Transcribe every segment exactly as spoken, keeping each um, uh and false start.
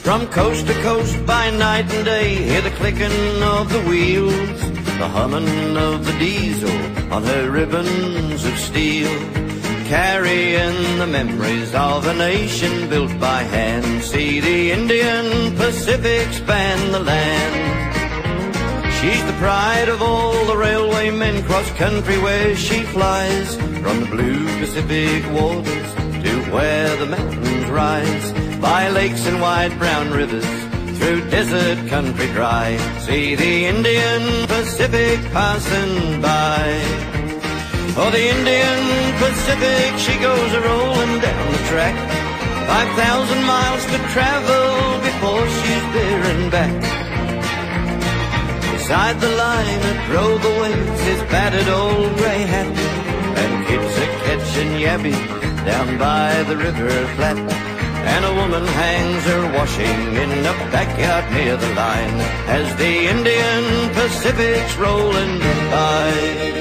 From coast to coast by night and day, hear the clicking of the wheels, the humming of the diesel on her ribbons of steel, carrying the memories of a nation built by hand. See the Indian Pacific span the land. She's the pride of all the railway men cross country where she flies, from the blue Pacific waters to where the mountains rise, by lakes and wide brown rivers, through desert country dry. See the Indian Pacific passing by. Oh, the Indian Pacific, she goes a-rolling down the track, five thousand miles to travel before she's there and back. Beside the line that drove the waves, his battered old grey hat, and kids a-catching yabbies down by the river flat, and a woman hangs her washing in a backyard near the line, as the Indian Pacific's rolling by.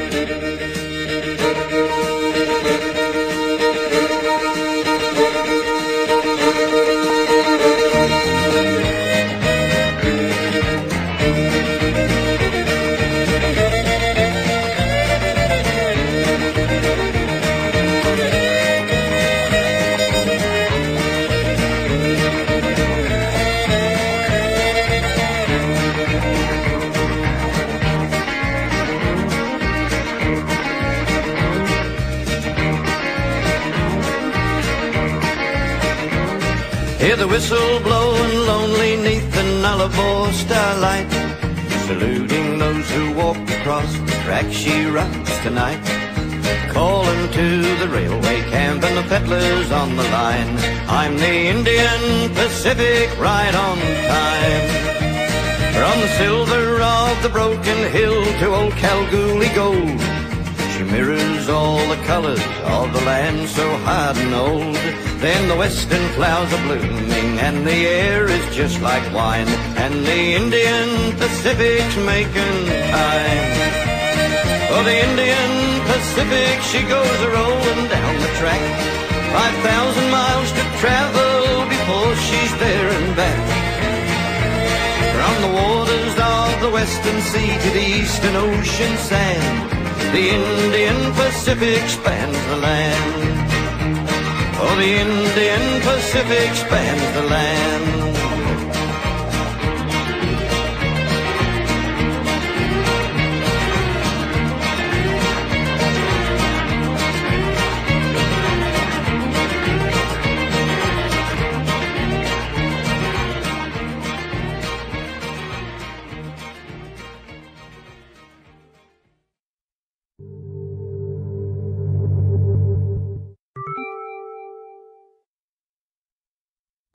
Hear the whistle blowing lonely neath the Nullarbor starlight, saluting those who walk across the track she rides tonight, calling to the railway camp and the peddlers on the line. I'm the Indian Pacific, right on time. From the silver of the broken hill to old Kalgoorlie gold, she mirrors all the colours of the land so hard and old. Then the western flowers are blooming and the air is just like wine, and the Indian Pacific's making time. Oh, the Indian Pacific, she goes a-rolling down the track, five thousand miles to travel before she's there and back. From the waters of the western sea to the eastern ocean sand, the Indian Pacific spans the land. Oh, the Indian Pacific spans the land.